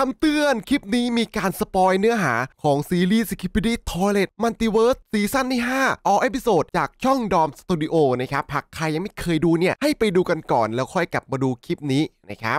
ำเตือนคลิปนี้มีการสปอยเนื้อหาของซีรีส์ Skibidi Toilet Multiverse ซีซั่นที่5 All Episode จากช่อง Dom Studio นะครับหากใครยังไม่เคยดูเนี่ยให้ไปดูกันก่อนแล้วค่อยกลับมาดูคลิปนี้นะครับ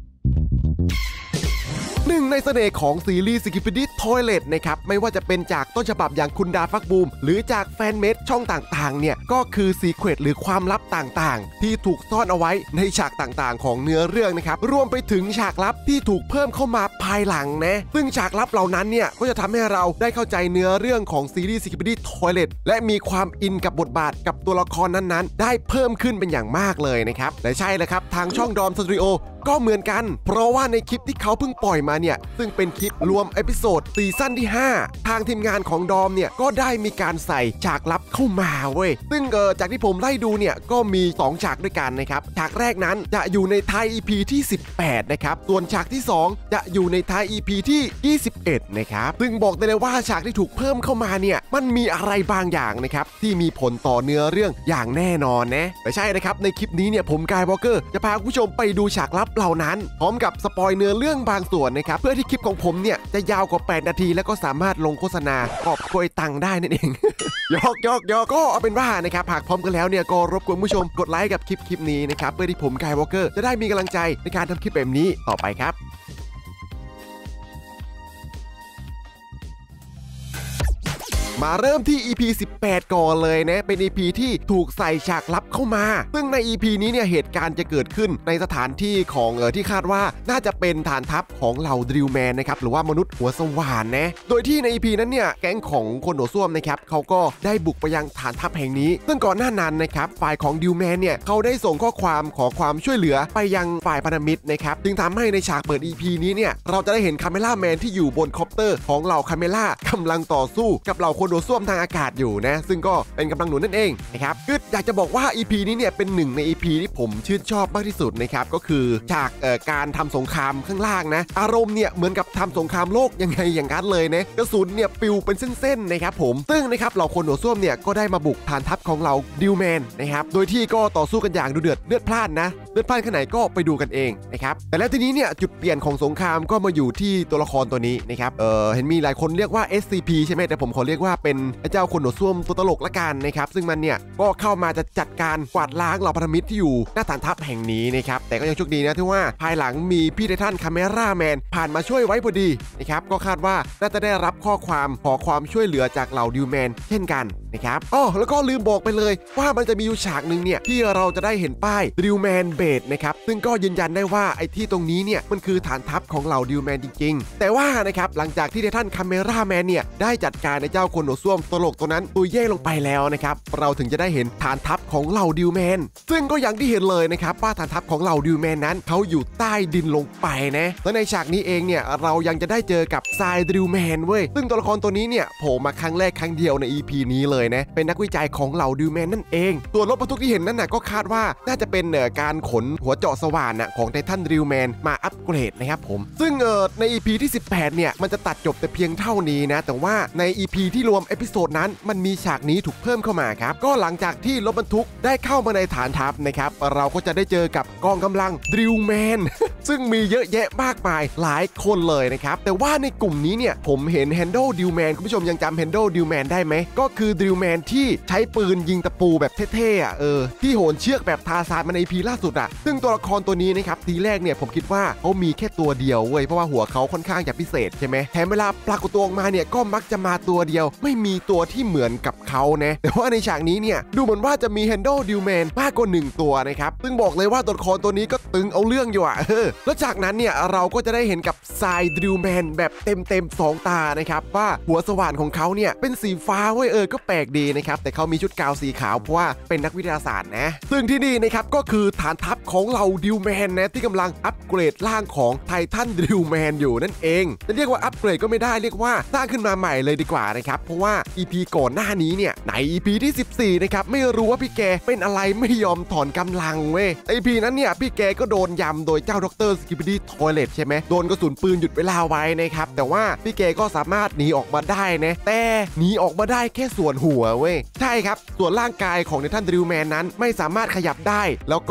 หนึ่งในเสน่ห์ของซีรีส์ Skibidi Toilet นะครับไม่ว่าจะเป็นจากต้นฉบับอย่างคุณดาฟักบูมหรือจากแฟนเมดช่องต่างๆเนี่ยก็คือซีเครตหรือความลับต่างๆที่ถูกซ่อนเอาไว้ในฉากต่างๆของเนื้อเรื่องนะครับรวมไปถึงฉากลับที่ถูกเพิ่มเข้ามาภายหลังนะซึ่งฉากลับเหล่านั้นเนี่ยก็จะทำให้เราได้เข้าใจเนื้อเรื่องของซีรีส์ Skibidi Toilet และมีความอินกับบทบาทกับตัวละครนั้นๆได้เพิ่มขึ้นเป็นอย่างมากเลยนะครับและใช่เลยครับทางช่อง Dom Studioก็เหมือนกันเพราะว่าในคลิปที่เขาเพิ่งปล่อยมาเนี่ยซึ่งเป็นคลิปรวมเอพิโซดซีซั่นที่5ทางทีมงานของดอมเนี่ยก็ได้มีการใส่ฉากลับเข้ามาเว้ยซึ่งจากที่ผมไล่ดูเนี่ยก็มี2ฉากด้วยกันนะครับฉากแรกนั้นจะอยู่ในท้าย EP ที่18นะครับส่วนฉากที่2จะอยู่ในท้าย EP ที่21นะครับซึ่งบอกได้เลยว่าฉากที่ถูกเพิ่มเข้ามาเนี่ยมันมีอะไรบางอย่างนะครับที่มีผลต่อเนื้อเรื่องอย่างแน่นอนนะแต่ใช่นะครับในคลิปนี้เนี่ยผมกายวอลเกอร์จะพาคุณผู้ชมไปดูฉากลับเหล่านั้นพร้อมกับสปอยเนื้อเรื่องบางส่วนนะครับเพื่อที่คลิปของผมเนี่ยจะยาวกว่า8นาทีแล้วก็สามารถลงโฆษณากอบโกยตังค์ได้นั่นเอง ยอกก็เอาเป็นว่านะครับหากพร้อมกันแล้วเนี่ยก็รบกวนผู้ชมกดไลค์กับคลิปนี้นะครับเพื่อที่ผมกายวอลเกอร์จะได้มีกำลังใจในการทำคลิปแบบนี้ต่อไปครับมาเริ่มที่ EP 18ก่อนเลยนะเป็น EP ที่ถูกใส่ฉากลับเข้ามาซึ่งใน EP นี้เนี่ยเหตุการณ์จะเกิดขึ้นในสถานที่ของที่คาดว่าน่าจะเป็นฐานทัพของเหล่าดริลแมนนะครับหรือว่ามนุษย์หัวสว่านนะโดยที่ใน EP นั้นเนี่ยแก๊งของคนหัวส้วมนะครับเขาก็ได้บุกไปยังฐานทัพแห่งนี้ซึ่งก่อนหน้านั้นนะครับฝ่ายของดริลแมนเนี่ยเขาได้ส่งข้อความขอความช่วยเหลือไปยังฝ่ายพันธมิตรนะครับจึงทำให้ในฉากเปิด EP นี้เนี่ยเราจะได้เห็นคาเมล่าแมนที่อยู่บนคอปเตอร์ของเหล่าคาเมล่ากำลังต่อสู้กับเหล่าคนโดส้วมทางอากาศอยู่นะซึ่งก็เป็นกำลังหนุนนั่นเองนะครับคืออยากจะบอกว่า EP นี้เนี่ยเป็นหนึ่งใน EP ที่ผมชื่นชอบมากที่สุดนะครับก็คือฉากการทำสงครามข้างล่างนะอารมณ์เนี่ยเหมือนกับทำสงครามโลกยังไงอย่างนั้นเลยนะกระสุนเนี่ยปิวเป็นเส้นๆนะครับผมซึ่งนะครับเหล่าคนหัวส้วมเนี่ยก็ได้มาบุกฐานทัพของเราดิวแมนนะครับโดยที่ก็ต่อสู้กันอย่างดุเดือดเลือดพล่านนะเลือดพล่านแค่ไหนก็ไปดูกันเองนะครับแต่แล้วทีนี้เนี่ยจุดเปลี่ยนของสงครามก็มาอยู่ที่ตัวละครตัวนี้นะครับเห็นมีหลายคนเรียกว่า SCP ใช่ไหมแต่ผมขอเรียกว่าเป็นเจ้าคนหัวส้วมตัวตลกละกันนะครับซึ่งมันเนี่ยก็เข้ามาจะจัดการกวาดล้างเหล่าพันธมิตรที่อยู่หน้าฐานทัพแห่งนี้นะครับแต่ก็ยังโชคดีนะที่ว่าภายหลังมีพี่ไททันคาเมร่าแมนผ่านมาช่วยไว้พอดีนะครับก็คาดว่าน่าจะได้รับข้อความขอความช่วยเหลือจากเหล่าดิวแมนเช่นกันนะครับแล้วก็ลืมบอกไปเลยว่ามันจะมีอยู่ฉากหนึ่งเนี่ยที่เราจะได้เห็นป้ายดิวแมนเบสนะครับซึ่งก็ยืนยันได้ว่าไอ้ที่ตรงนี้เนี่ยมันคือฐานทัพของเหล่าดิวแมนจริงๆแต่ว่านะครับหลังจากที่ไททันคาเมร่าแมนเนี่ยได้จัดการในเจ้าคนหัวส้วมตลกตัวนั้นตัวแย่ลงไปแล้วนะครับเราถึงจะได้เห็นฐานทัพของเหล่าดิวแมนซึ่งก็อย่างที่เห็นเลยนะครับว่าฐานทัพของเหล่าดิวแมนนั้นเขาอยู่ใต้ดินลงไปนะและในฉากนี้เองเนี่ยเรายังจะได้เจอกับทรายดิวแมนเว้ยซึ่งตัวละครตัวนี้เนี่ยโผล่มาครั้งแรกครั้งเดียวใน EP นี้เลยนะเป็นนักวิจัยของเหล่าดิวแมนนั่นเองตัวรถบรรทุกที่เห็นนั่นน่ะก็คาดว่าน่าจะเป็นการขนหัวเจาะสว่านน่ะของไททันดิวแมนมาอัปเกรดนะครับผมซึ่งใน EP ที่18เนี่ยมันจะตัดจบแต่เพียงเท่านี้นะแต่ว่าใน EP ที่รวมเอพิโซดนั้นมันมีฉากนี้ถูกเพิ่มเข้ามาครับก็หลังจากที่รถบรรทุกได้เข้ามาในฐานทัพนะครับเราก็จะได้เจอกับกองกำลังดิวแมน ซึ่งมีเยอะแยะมากมายหลายคนเลยนะครับแต่ว่าในกลุ่มนี้เนี่ยผมเห็น Handle ดิวแมนคุณผู้ชมยังจำ Handle ดิวแมนได้ไหมก็คือดิวแมนที่ใช้ปืนยิงตะปูแบบเท่ๆที่โหนเชือกแบบทาซานมาใน EP ล่าสุดซึ่งตัวละครตัวนี้นะครับทีแรกเนี่ยผมคิดว่าเขามีแค่ตัวเดียวเว้ยเพราะว่าหัวเขาค่อนข้างจะพิเศษใช่ไหมแถมเวลาปรากฏตัวออกมาเนี่ยก็มักจะมาตัวเดียวไม่มีตัวที่เหมือนกับเขานะแต่ว่าในฉากนี้เนี่ยดูเหมือนว่าจะมี Handle ดิวแมนมากกว่า1ตัวนะครับซึ่งบอกเลยว่าตัวละครตัวนี้ก็ตึงเอาเรื่องอยู่แล้วจากนั้นเนี่ยเราก็จะได้เห็นกับทรายดิวแมนแบบเต็ม2ตานะครับว่าหัวสว่านของเขาเนี่ยเป็นสีฟ้าเว้ยก็แปลกดีนะครับแต่เขามีชุดกาวสีขาวเพราะว่าเป็นนักวิทยาศาสตร์นะซึ่งที่นี่นะครับก็คือฐานทัพของเหล่าดิวแมนนะที่กำลังอัปเกรดร่างของไททันดิวแมนอยู่นั่นเองจะเรียกว่าอัปเกรดก็ไม่ได้เรียกว่าสร้างขึ้นมาใหม่เลยดีกว่านะครับเพราะว่า EP ก่อนหน้านี้เนี่ยใน EP ที่14นะครับไม่รู้ว่าพี่แกเป็นอะไรไม่ยอมถอนกำลังเว้ย EP นั้นเนี่ยพี่แกก็โดนยำโดยเจ้าดร. Skibidi Toilet ใช่ไหมโดนกระสุนปืนหยุดเวลาไว้นะครับแต่ว่าพี่แกก็สามารถหนีออกมาได้นะแต่หนีออกมาได้แค่ส่วนหัวเว้ยใช่ครับส่วนร่างกายของไททันดิวแมนนั้นไม่สามารถขยับได้แล้วก็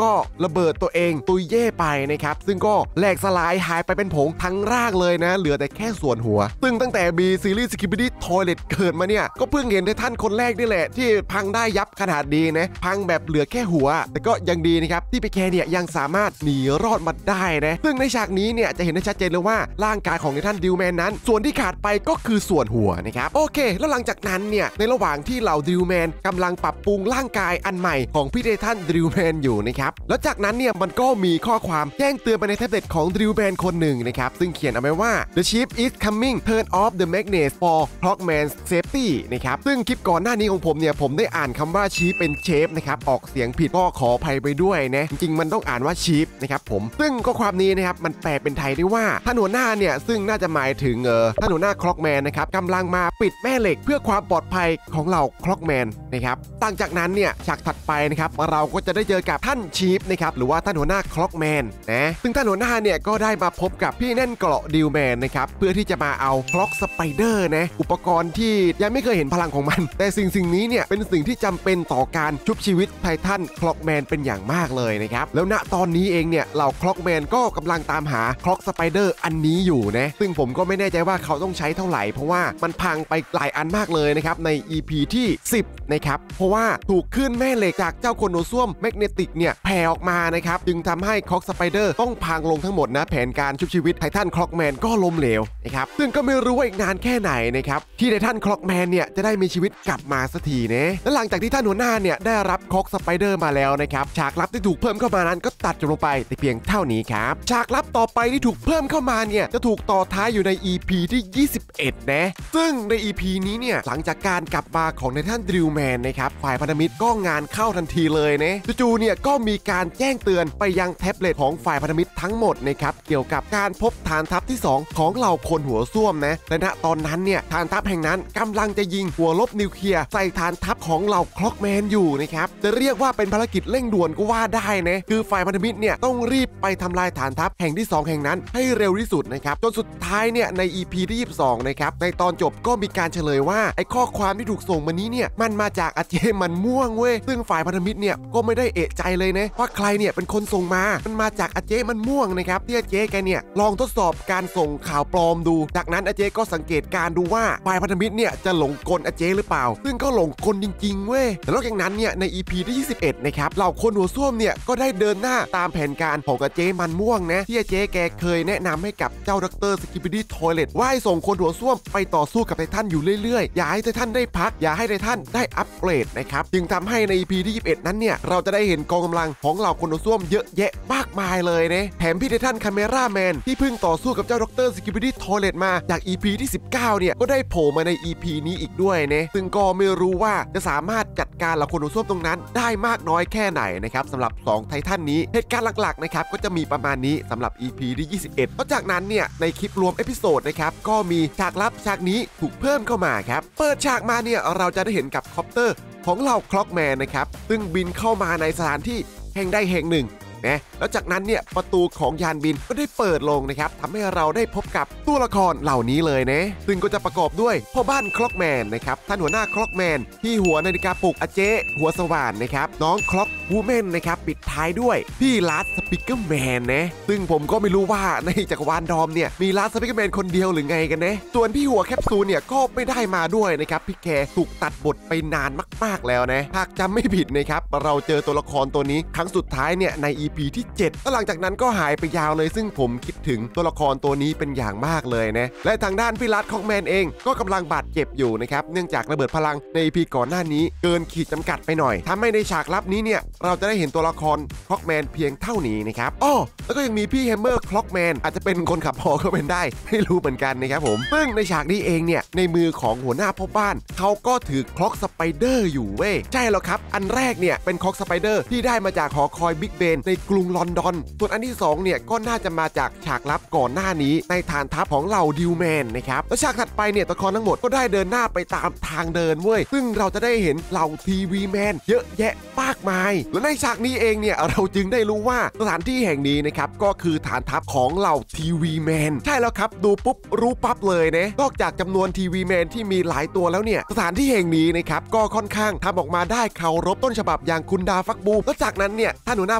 ระเบิดตัวเองตุยเย่ไปนะครับซึ่งก็แหลกสลายหายไปเป็นผงทั้งร่างเลยนะเหลือแต่แค่ส่วนหัวซึ่งตั้งแต่มีซีรีส์ Skibidi Toilet เกิดมาเนี่ยก็เพิ่งเห็นไททันคนแรกนี่แหละที่พังได้ยับขนาดดีนะพังแบบเหลือแค่หัวแต่ก็ยังดีนะครับที่พีเคเนี่ยยังสามารถหนีรอดมาได้นะซึ่งในฉากนี้เนี่ยจะเห็นได้ชัดเจนเลยว่าร่างกายของไททันดิวแมนนั้นส่วนที่ขาดไปก็คือส่วนหัวนะครับโอเคแล้วหลังจากนั้นเนี่ยในระหว่างที่เหล่าดิวแมนกำลังปรับปรุงร่างกายอันใหม่ของพี่ไททันดิวแมนอยู่นะครับแล้วจากนั้นเนี่ยมันก็มีข้อความแจ้งเตือนไปในแท็บเล็ตของดิวแมนคนหนึ่งนะครับซึ่งเขียนเอาไว้ว่า The ship is coming turn off the magnet for Clockman's safety นะครับซึ่งคลิปก่อนหน้านี้ของผมเนี่ยผมได้อ่านคำว่าชีฟเป็นเชฟนะครับออกเสียงผิดก็ขออภัยไปด้วยนะจริงๆมันต้องอ่านว่าชีฟนะครับผมซึ่งข้อความนี้นะครับมันแปลเป็นไทยได้ว่าท่านหัวหน้าเนี่ยซึ่งน่าจะหมายถึงท่านหัวหน้าคล็อกแมนนะครับกำลังมาปิดแม่เหล็กเพื่อความปลอดภัยของเหล่าคล็อกแมนนะครับต่างจากนั้นเนี่ยฉากถัดไปนะครับเราก็จะได้เจอกับท่านชีฟนะครับหรือว่าท่านหัวหน้าคล็อกแมนนะซึ่งท่านหัวหน้าเนี่ยก็ได้มาพบกับพี่แน่นเกราะดิวแมนนะครับเพื่อที่จะมาเอาคล็อกสไปเดอร์นะอุปกรณ์ที่ยังไม่เคยเห็นพลังของมันแต่สิ่งนี้เนี่ยเป็นสิ่งที่จำเป็นต่อการชุบชีวิตไททันคล็อกแมนเป็นอย่างมากเลยนะครับแล้วณตอนนี้เองเนี่ยเหล่าคล็อกแมนก็กำลังตามหาคล็อกสไปเดอร์อันนี้อยู่นะซึ่งผมก็ไม่แน่ใจว่าเขาต้องใช้เท่าไหร่เพราะว่ามันพังไปหลายอันมากเลยนะครับใน EP ที่10นะครับเพราะว่าถูกขึ้นแม่เหล็กจากเจ้าโคโนส้วมแมกเนติกเนี่ยแผ่ออกมานะครับจึงทำให้คล็อกสไปเดอร์ต้องพังลงทั้งหมดนะแผนการชุบชีวิตไททันคล็อกแมนก็ล้มเหลวนะครับซึ่งก็ไม่รู้ว่าอีกนานแค่ไหนนะครับที่ไททันคล็อกแมนเนี่ยจะได้มีชีวิตกลับมาสักทีนะและหลังจากที่ท่านหัวหน้าเนี่ยได้รับคล็อกสไปเดอร์มาแล้วนะครับฉากลับที่ถูกเพิ่มเข้ามานั้นก็ตัดจบลงไปแต่เพียงเท่านี้ครับฉากลับต่อไปที่ถูกเพิ่มเข้ามาเนี่ยจะถูกต่อท้ายอยู่ใน EP ที่21นะซึ่งใน EP นี้เนี่ยหลังจากการกลับมาของไททันดิวแมนนะครับฝ่ายพันธมิตรก็งานเข้าทันทีเลยนะจู่ๆเนี่ยก็มีการแจ้งเตือนไปยังแท็บเล็ตของฝ่ายพันธมิตรทั้งหมดนะครับเกี่ยวกับการพบฐานทัพที่2ของเหล่าคนหัวส้วมนะและณตอนนั้นเนี่ยฐานทัพแห่งนั้นกำลังจะยิงหัวลบนิวเคลียร์ใส่ฐานทัพของเหล่าคล็อกแมนอยู่นะครับจะเรียกว่าเป็นภารกิจเร่งด่วนก็ว่าได้นะคือฝ่ายพันธมิตรเนี่ยต้องรีบไปทำลายฐานทัพแห่งที่2แห่งนั้นให้เร็วที่สุดนะครับจนสุดท้ายเนี่ยใน EP ที่22นะครับในตอนจบก็มีการเฉลยว่าไอ้ข้อความที่ถูกส่งมานี้เนี่ยมันมาจากอาเจมันม่วงเว้ยซึ่งฝ่ายพันธมิตรเนี่ยก็ไม่ได้เอะใจเลยนะว่าใครเนี่ยเป็นคนส่งมาจากอาเจมันม่วงนะครับที่อาเจแกเนี่ยลองทดสอบการส่งข่าวปลอมดูจากนั้นอาเจก็สังเกตการดูว่าฝ่ายพันธมิตรเนี่ยจะหลงกลอาเจหรือเปล่าซึ่งก็หลงกลจริงๆเว้ยแต่นอกจากนั้นเนี่ยใน EP ที่21นะครับเหล่าคนหัวส้วมเนี่ยก็ได้เดินหน้าตามแผนการของอาเจมันม่วงนะที่อาเจแกเคยแนะนำให้กับเจ้าดร. Skibidi Toilet ว่าให้ส่งคนหัวส้วมไปต่อสู้กับไททันอยู่เรื่อยๆอย่าให้ไททันได้พักอย่าให้ไททันได้อัปเกรดนะครับจึงทำให้ใน EP ที่21นั้นเนี่ยเราจะได้เห็นกองกำลังของเหล่าคนหัวส้วมเยอะแยะมากมายเลยนะแถมพี่ไททันคาเมราแมนที่เพิ่งต่อสู้กับเจ้าดร. Skibidi Toilet มาจาก EP ที่19เนี่ยก็ได้โผล่มาใน EP นี้อีกด้วยนะซึ่งก็ไม่รู้ว่าจะสามารถจัดการเหล่าคนหัวส้วมตรงนั้นได้มากน้อยแค่ไหนนะครับสำหรับ2ไททันนี้เหตุการณ์หลักๆนะครับก็จะมีประมาณนี้สำหรับ EP ที่21แล้วจากนั้นเนี่ยในคลิปรวมเอพิโซดนะครับก็มีฉากลับฉากนี้ถูกเพิ่มเข้ามาครับเปิดฉากมาเนี่ยเราจะได้เห็นกับคอปเตอร์ของเหล่าคล็อกแมนนะครับซึ่งบินเข้ามาในสถานที่แห่งใดแห่งหนึ่งนะแล้วจากนั้นเนี่ยประตูของยานบินก็ได้เปิดลงนะครับทำให้เราได้พบกับตัวละครเหล่านี้เลยนะซึ่งก็จะประกอบด้วยพ่อบ้านคล็อกแมนนะครับท่านหัวหน้าคล็อกแมนที่หัวนาฬิกาปลุกอาเจหัวสว่านนะครับน้องคล็อกวูแมนนะครับปิดท้ายด้วยพี่ลัสสปิเกอร์แมนนะซึ่งผมก็ไม่รู้ว่าในจักรวาลดอมเนี่ยมีลัสสปิเกอร์แมนคนเดียวหรือไงกันนะส่วนพี่หัวแคปซูลเนี่ยก็ไม่ได้มาด้วยนะครับพี่แกถูกตัดบทไปนานมากๆแล้วนะหากจำไม่ผิดนะครับเราเจอตัวละครตัวนี้ครั้งสุดท้ายเนี่ยใน EP ที่7แล้วหลังจากนั้นก็หายไปยาวเลยซึ่งผมคิดถึงตัวละครตัวนี้เป็นอย่างมากเลยนะและทางด้านพี่ลัสคล็อกแมนเองก็กำลังบาดเจ็บอยู่นะครับเนื่องจากระเบิดพลังใน EP ก่อนหน้านี้เกินขีดจำกัดไปหน่อยทำให้ในฉากลับนี้เนี่ยเราจะได้เห็นตัวละครคล็อกแมนเพียงเท่านี้นะครับแล้วก็ยังมีพี่แฮมเมอร์คล็อกแมนอาจจะเป็นคนขับฮอก็เป็นได้ไม่รู้เหมือนกันนะครับผมซึ่งในฉากนี้เองเนี่ยในมือของหัวหน้าพ่อบ้านเขาก็ถือคล็อกสไปเดอร์อยู่เว้ยใช่แล้วครับอันแรกเนี่ยเป็นคล็อกสไปเดอร์ที่ได้มาจากหอคอยบิ๊กเบนในกรุงลอนดอนส่วนอันที่2เนี่ยก็น่าจะมาจากฉากลับก่อนหน้านี้ในฐานทัพของเหล่าดิวแมนนะครับแล้วฉากถัดไปเนี่ยตัวละครทั้งหมดก็ได้เดินหน้าไปตามทางเดินเว้ยซึ่งเราจะได้เห็นเหล่าทีวีแมนเยอะแยะมากมายและในฉากนี้เองเนี่ยเราจึงได้รู้ว่าสถานที่แห่งนี้นะครับก็คือฐานทัพของเหล่าทีวีแมนใช่แล้วครับดูปุ๊บรู้ปั๊บเลยนะนอกจากจำนวนทีวีแมนที่มีหลายตัวแล้วเนี่ยสถานที่แห่งนี้นะครับก็ค่อนข้างทำออกมาได้เคารพต้นฉบับอย่างคุณดาฟักบูแล้วจากนั้นเนี่ยท่านหัวหน้าพ่อบ้าน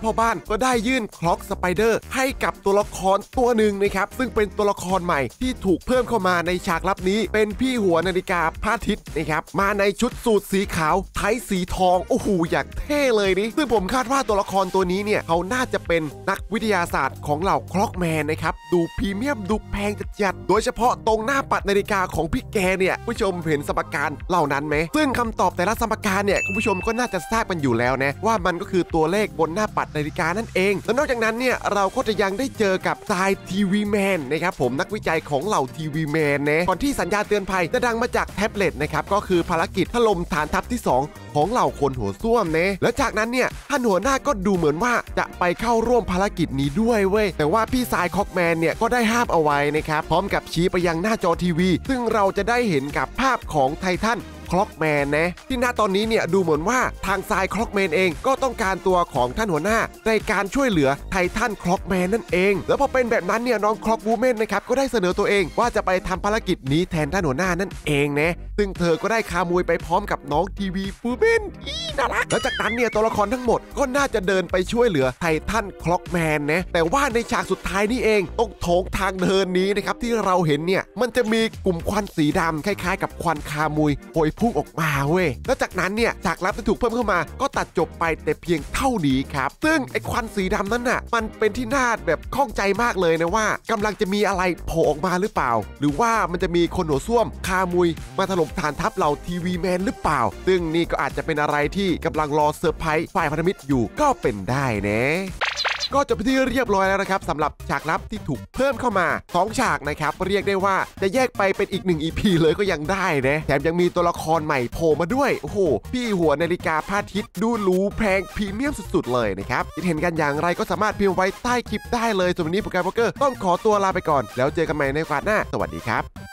ก็ได้ยื่นคล็อกสไปเดอร์ให้กับตัวละครตัวหนึ่งนะครับซึ่งเป็นตัวละครใหม่ที่ถูกเพิ่มเข้ามาในฉากลับนี้เป็นพี่หัวนาฬิกาพระอาทิตย์นะครับมาในชุดสูทสีขาวไทยสีทองโอ้โหอยากเท่เลยนี่ซึ่งผมคาดว่าตัวละครตัวนี้เนี่ยเขาน่าจะเป็นนักวิทยาศาสตร์ของเหล่าคล็อกแมนนะครับดูพรีเมียมดูแพงจัดๆโดยเฉพาะตรงหน้าปัดนาฬิกาของพี่แกเนี่ยผู้ชมเห็นสมการเหล่านั้นไหมซึ่งคำตอบแต่ละสมการเนี่ยคุณผู้ชมก็น่าจะทราบกันอยู่แล้วนะว่ามันก็คือตัวเลขบนหน้าปัดนาฬิกานั่นเองและนอกจากนั้นเนี่ยเราก็จะยังได้เจอกับทรายทีวีแมนนะครับผมนักวิจัยของเหล่าทีวีแมนนะก่อนที่สัญญาณเตือนภัยจะดังมาจากแท็บเล็ตนะครับก็คือภารกิจถล่มฐานทัพที่2ของเหล่าคนหัวส้วมนะแล้วจากนั้นเนี่ยท่านหัวหน้าก็ดูเหมือนว่าจะไปเข้าร่วมภารกิจนี้ด้วยเว้ยแต่ว่าพี่ทรายคอกแมนเนี่ยก็ได้ห้ามเอาไว้นะครับพร้อมกับชี้ไปยังหน้าจอทีวีซึ่งเราจะได้เห็นกับภาพของไททันคล็อกแมนนะที่ณตอนนี้เนี่ยดูเหมือนว่าทางทรายคล็อกแมนเองก็ต้องการตัวของท่านหัวหน้าในการช่วยเหลือไททันคล็อกแมนนั่นเองแล้วพอเป็นแบบนั้นเนี่ยน้องคล็อกวูแมนนะครับก็ได้เสนอตัวเองว่าจะไปทำภารกิจนี้แทนท่านหัวหน้านั่นเองนะซึ่งเธอก็ได้คามวยไปพร้อมกับน้องทีวีวูแมนน่ารักแล้วจากนั้นเนี่ยตัวละครทั้งหมดก็น่าจะเดินไปช่วยเหลือไททันคล็อกแมนนะแต่ว่าในฉากสุดท้ายนี่เองตรงโถงทางเดินนี้นะครับที่เราเห็นเนี่ยมันจะมีกลุ่มควันสีดำคล้ายๆกับควันคามุยโผยพุ่งออกมาแล้วจากนั้นเนี่ยฉากลับที่ถูกเพิ่มเข้ามาก็ตัดจบไปแต่เพียงเท่านี้ครับซึ่งไอ้ควันสีดำนั้นน่ะมันเป็นที่น่าแบบข้องใจมากเลยนะว่ากำลังจะมีอะไรโผล่ออกมาหรือเปล่าหรือว่ามันจะมีคนหัวส้วมคามุยมาถล่มฐานทัพเหล่าทีวีแมนหรือเปล่าซึ่งนี่ก็อาจจะเป็นอะไรที่กำลังรอเซอร์ไพรส์ฝ่ายพันธมิตรอยู่ก็เป็นได้นะก็จบไปที่เรียบร้อยแล้วนะครับสำหรับฉากลับที่ถูกเพิ่มเข้ามา2ฉากนะครับเรียกได้ว่าจะแยกไปเป็นอีก1 EP เลยก็ยังได้นะแถมยังมีตัวละครใหม่โผล่มาด้วยโอ้โหพี่หัวนาฬิกาพระอาทิตย์ดูหรูแพงพรีเมียมสุดๆเลยนะครับคิดเห็นกันอย่างไรก็สามารถพิมพ์ไว้ใต้คลิปได้เลยส่วนวันนี้ผมกายโป๊กเกอร์ต้องขอตัวลาไปก่อนแล้วเจอกันใหม่ในโอกาสหน้าสวัสดีครับ